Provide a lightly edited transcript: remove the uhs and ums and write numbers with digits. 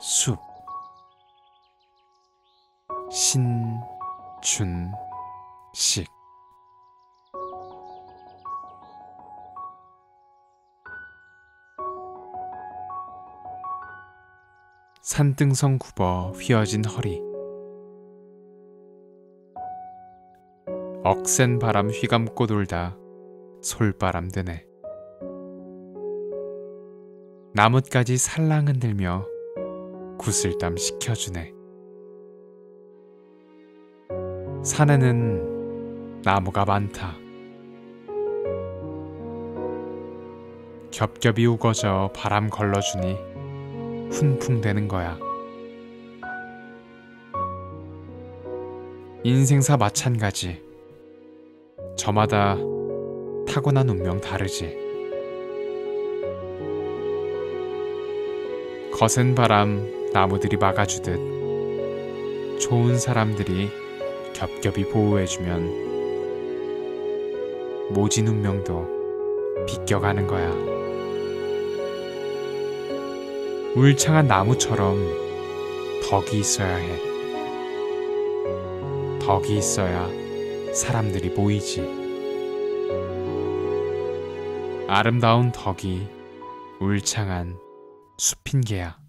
숲. 신준식. 산등성 굽어 휘어진 허리. 억센 바람 휘감고 돌다 솔바람 드네. 나뭇가지 살랑 흔들며 구슬땀 식혀주네. 산에는 나무가 많다. 겹겹이 우거져 바람 걸러주니 훈풍대는 거야. 인생사 마찬가지. 저마다 타고난 운명 다르지. 거센 바람 나무들이 막아주듯 좋은 사람들이 겹겹이 보호해주면 모진 운명도 비껴가는 거야. 울창한 나무처럼 덕이 있어야 해. 덕이 있어야 사람들이 모이지. 아름다운 덕이 울창한 숲인 게야.